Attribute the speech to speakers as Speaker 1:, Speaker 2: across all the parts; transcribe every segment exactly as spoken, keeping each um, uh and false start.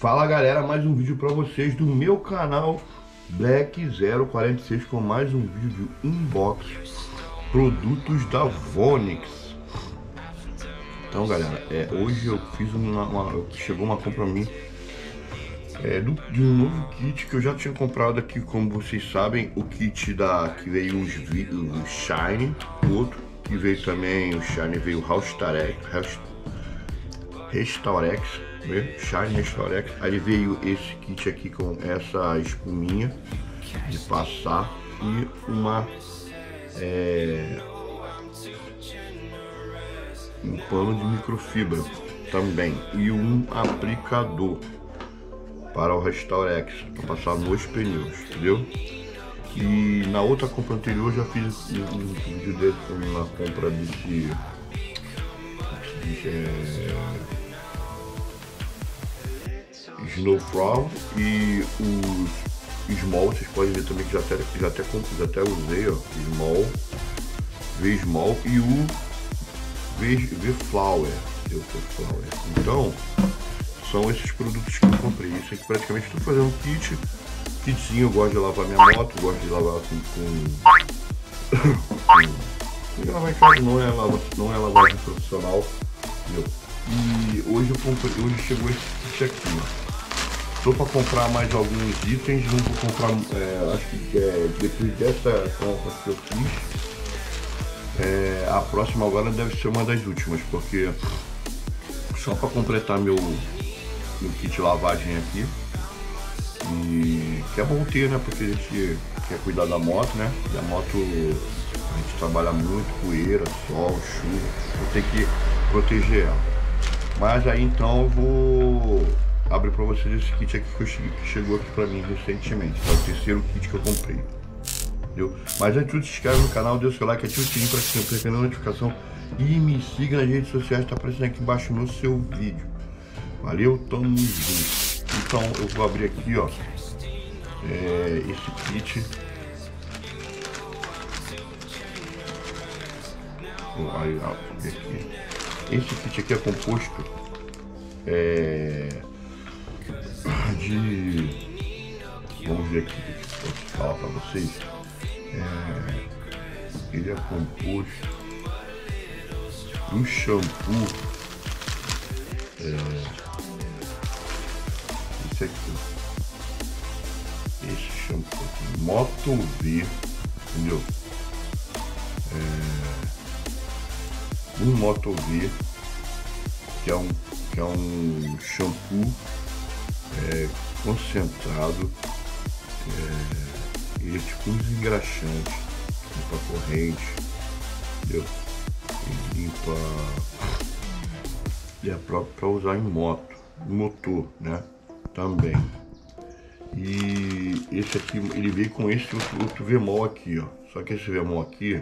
Speaker 1: Fala galera, mais um vídeo para vocês do meu canal Black zero quarenta e seis com mais um vídeo de unbox produtos da Vonix. Então galera, é, hoje eu fiz uma, uma chegou uma compra a mim é, do, de um novo kit que eu já tinha comprado aqui, como vocês sabem, o kit da que veio uns um Shine, o outro que veio também, o Shine veio o Restaurex, Restaurex, Shine Restaurex. Aí veio esse kit aqui com essa espuminha de passar e uma é, um pano de microfibra também e um aplicador para o Restaurex para passar nos pneus, entendeu? E na outra compra anterior já fiz um, um vídeo desse, uma compra desse, desse é, Snowfall e os Small, vocês podem ver também que já até, já até, já até usei, ó, Small, V-Small e o V-Flower, V-Flower. Então, são esses produtos que eu comprei. Isso aqui praticamente estou fazendo um kit, kitzinho. Eu gosto de lavar minha moto, gosto de lavar com... com lavar em casa, não é lavar, não é lavagem profissional, entendeu? E hoje eu comprei, hoje chegou esse kit aqui, ó. Estou para comprar mais alguns itens, não vou comprar, é, acho que é, depois dessa compra que eu fiz, é, a próxima agora deve ser uma das últimas, porque só para completar meu, meu kit lavagem aqui, e que é bom ter, né, porque a gente quer cuidar da moto, né, e a moto a gente trabalha muito, poeira, sol, chuva, eu tenho que proteger ela. Mas aí então eu vou abrir para vocês esse kit aqui que, eu cheguei, que chegou aqui para mim recentemente. É o terceiro kit que eu comprei, entendeu? Mas antes de se inscreve no canal, dê o seu like, ative o sininho para receber a notificação e me siga nas redes sociais, está aparecendo aqui embaixo no seu vídeo. Valeu, tamo junto. Então eu vou abrir aqui, ó, é, esse kit. Aí, ó, aqui. Esse kit aqui é composto é, de, vamos ver aqui o que eu posso falar para vocês. É, ele é composto do shampoo, é, esse aqui, esse shampoo aqui, Moto V, entendeu? É, um Moto V, que é um, que é um shampoo é, concentrado, é, ele é tipo um desengraxante, limpa a corrente, entendeu? E limpa, e é próprio para usar em moto, motor, né, também. E esse aqui, ele veio com esse outro, outro V-Mol aqui, ó, só que esse V-Mol aqui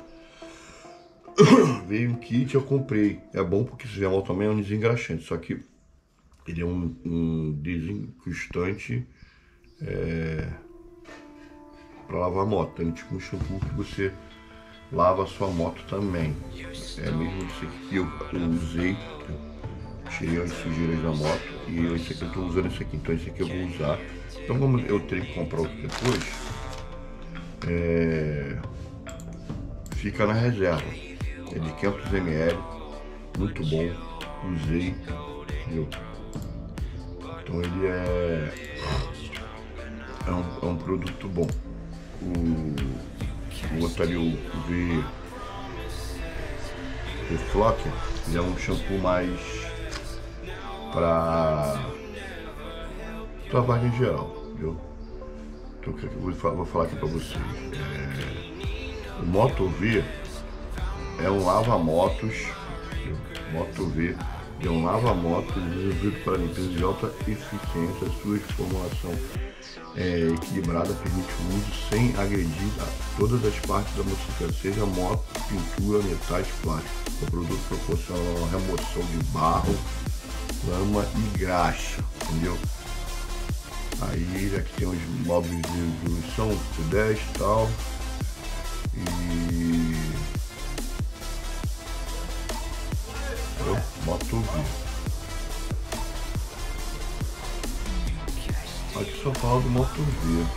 Speaker 1: veio um kit, eu comprei. É bom porque esse V-Mol também é um desengraxante, só que ele é um, um desencrustante é, para lavar a moto. É tipo um shampoo que você lava a sua moto também. É mesmo esse aqui que eu, eu usei, eu tirei as sujeiras da moto e esse aqui eu estou usando esse aqui. Então esse aqui eu vou usar. Então como eu tenho que comprar outro depois, é, fica na reserva. É de quinhentos mililitros, muito bom, usei, entendeu? Então ele é, é, um, é um produto bom. O, o outro ali, o V, o Flocker, ele é um shampoo mais para lavagem geral, entendeu? Então eu vou falar, vou falar aqui para vocês. É, o Moto V é um lava-motos, Moto V é um lava-motos desenvolvido para limpeza de alta eficiência. Sua formulação é equilibrada, permite o uso sem agredir a todas as partes da motocicleta, seja moto, pintura, metais, plástico. O produto proporciona uma remoção de barro, lama e graxa, entendeu? Aí aqui tem os modos de evolução, dez e tal. E Moto V. Aqui só fala do Moto V.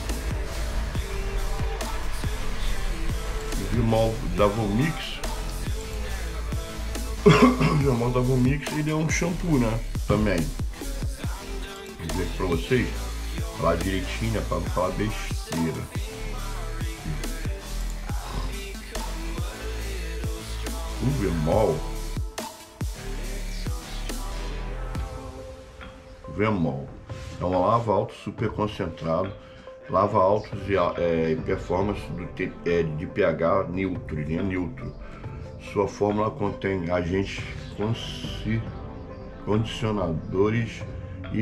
Speaker 1: O Vemol da Vomix. O Vemol da Vomix, ele é um shampoo, né? Também. Vou ver aqui pra vocês. Falar direitinho, né? Pra não falar besteira. O Vemol. Vemol. É uma lava alto super concentrado. Lava altos e é, performance do T, é, de pH neutro, linha neutro. Sua fórmula contém agentes condicionadores e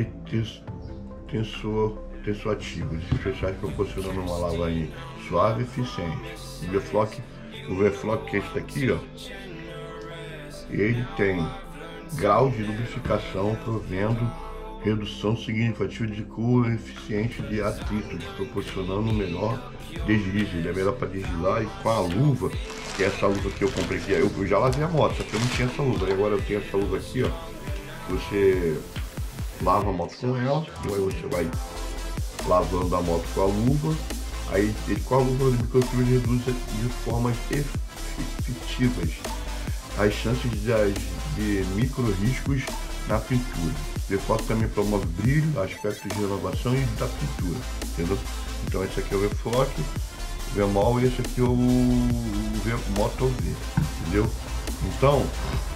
Speaker 1: tensoativos especiais, proporcionando uma lavagem suave e eficiente. O V-Flock, o V-Flock, que é esse daqui, ó, ele tem grau de lubrificação, provendo redução significativa de coeficiente de atritos, proporcionando um melhor deslize. Ele é melhor para deslizar. E com a luva, que é essa luva que eu comprei aqui, eu, eu já lavei a moto, só que eu não tinha essa luva. E agora eu tenho essa luva aqui, ó. Você lava a moto com ela, e aí você vai lavando a moto com a luva. Aí ele, com a luva de microfibra, reduz de formas efetivas as chances de, de micro riscos na pintura. O V-Flock também promove brilho, aspectos de renovação e da pintura, entendeu? Então esse aqui é o V-Flock, o Vemol, e esse aqui é o, o Moto V, entendeu? Então,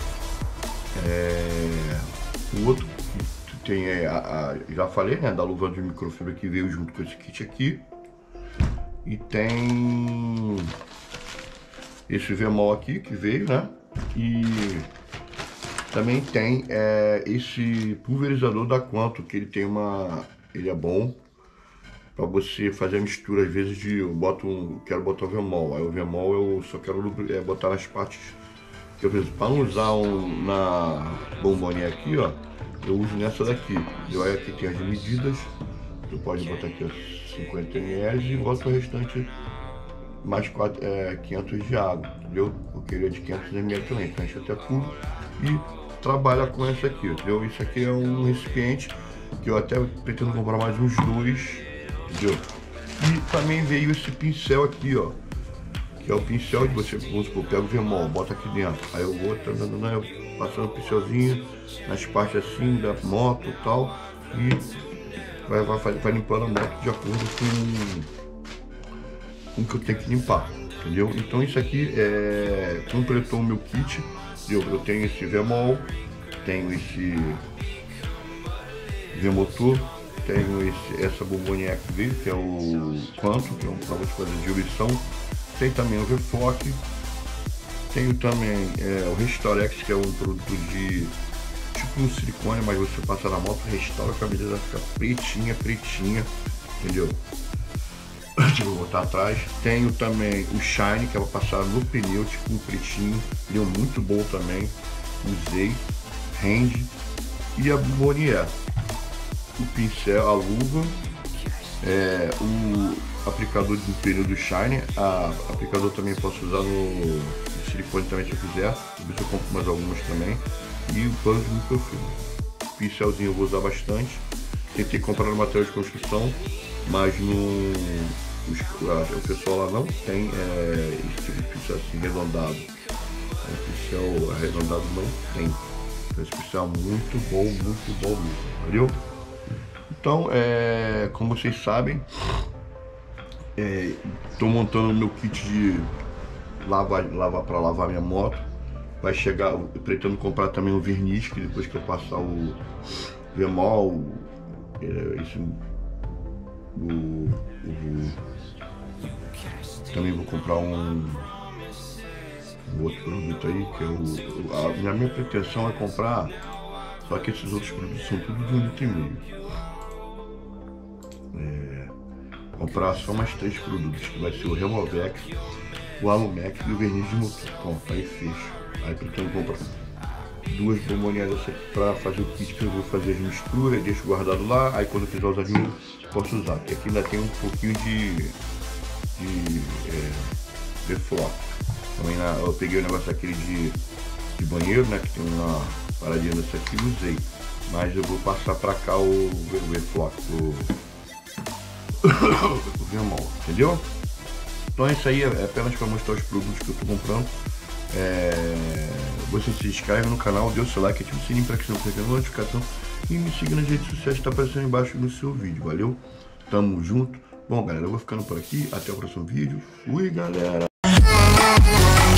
Speaker 1: é, o outro que tem é, a, a, já falei, né, da luva de microfibra que veio junto com esse kit aqui. E tem esse Vemol aqui que veio, né? E também tem é, esse pulverizador da Quanto, que ele tem uma, ele é bom para você fazer a mistura. Às vezes de eu boto um, quero botar o Vemol, aí o Vemol eu só quero é, botar nas partes que eu preciso. Para não usar um na bombonier aqui, ó, eu uso nessa daqui. Eu aí aqui tem as medidas, você pode botar aqui ó, cinquenta mililitros e boto o restante mais quatro, é, quinhentos de água, entendeu? Porque ele é de quinhentos mililitros também, então enche até tudo e trabalha com essa aqui, entendeu? Isso aqui é um recipiente que eu até pretendo comprar mais uns dois, entendeu? E também veio esse pincel aqui, ó, que é o pincel de você, vamos supor, pega o Vemol, bota aqui dentro, aí eu vou né, eu passando o pincelzinho nas partes assim da moto e tal, e vai, vai, vai limpando a moto de acordo com, com o que eu tenho que limpar, entendeu? Então isso aqui é, completou o meu kit. Eu, eu tenho esse Vemol, tenho esse Vemotor, tenho esse, essa bombonier que veio, que é o Quanto, que é um para você fazer diluição. Tem também o V-Flock, tenho também é, o Restorex, que é um produto de tipo um silicone, mas você passa na moto, restaura, a beleza fica pretinha, pretinha, entendeu? Deixa eu botar atrás. Tenho também o Shine, que é para passar no pneu, tipo um pretinho, deu muito bom também. Usei, rende. E a bombonier, o pincel, a luva, é, o aplicador do pneu do Shine. A aplicador também posso usar no, no silicone também se eu quiser. Depois eu compro mais algumas também. E o pano de microfibra. Pincelzinho eu vou usar bastante. Tentei comprar no material de construção, mas no Os, o pessoal lá não tem é, esse tipo de pincel assim arredondado. O pincel arredondado não tem. Então esse pincel é muito bom, muito bom mesmo, valeu? Então, é, como vocês sabem, estou é, montando o meu kit de lavar, lavar para lavar minha moto. Vai chegar, eu pretendo comprar também o verniz, que depois que eu passar o Vemol, é, esse, o, o também vou comprar um, um outro produto aí, que é o, a minha, minha pretensão é comprar, só que esses outros produtos são tudo de um litro e meio. É, comprar só mais três produtos, que vai ser o Removex, o Alumex e o verniz de motor. Pronto, aí fecho. Aí pretendo comprar duas bombonias para fazer o kit, que eu vou fazer as misturas, deixo guardado lá, aí quando eu quiser usar de novo, posso usar, porque aqui ainda tem um pouquinho de de é, V-Flock. Também na, eu peguei o negócio aquele de, de banheiro, né, que tem uma paradinha dessa aqui e usei. Mas eu vou passar pra cá o, o Eflock, o, o Vermol, entendeu? Então isso aí é apenas para mostrar os produtos que eu tô comprando. É... Você se inscreve no canal, dê o seu like, ativa o sininho para que você não perca a notificação e me siga nas redes sociais que tá aparecendo embaixo no seu vídeo, valeu? Tamo junto. Bom, galera, eu vou ficando por aqui. Até o próximo vídeo. Fui, galera!